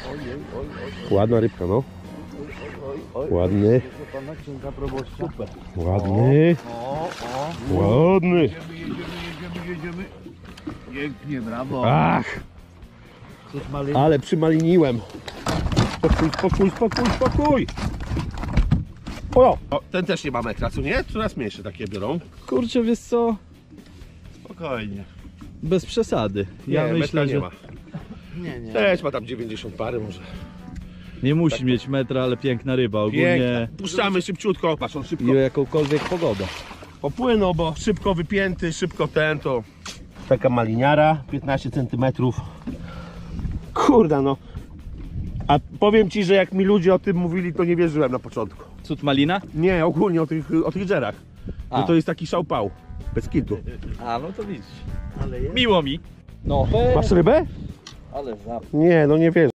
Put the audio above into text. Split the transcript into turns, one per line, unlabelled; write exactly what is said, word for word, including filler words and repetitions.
Ładna rybka, no. Ładny. Ładny. Ładny.
Jedziemy, jedziemy, jedziemy. Pięknie, brawo.
Ach, ale przymaliniłem. Spokój, spokój, spokój, spokój. O, o, ten też nie ma metra, co nie? Coraz mniejsze takie biorą.
Kurczę, wiesz co?
Spokojnie.
Bez przesady.
Nie,
Ja
metra
myślę,
nie
że
ma.
Nie, nie.
Też ma tam dziewięćdziesiąt pary może.
nie musi mieć metra, ale piękna ryba. Ogólnie
Piękna. Puszczamy szybciutko. Patrz, on szybko
i o jakąkolwiek pogodę.
popłynął, bo szybko wypięty, szybko ten to. Taka maliniara, piętnaście centymetrów. Kurde no. A powiem ci, że jak mi ludzie o tym mówili, to nie wierzyłem na początku.
Cud malina?
Nie, ogólnie o tych, o tych dżerach.
A.
No to jest taki szałpał. Bez kitu.
A, no to widzisz.
Ale jest.
Miło mi. No,
Masz rybę?
ale zap.
Nie, no nie wierzę.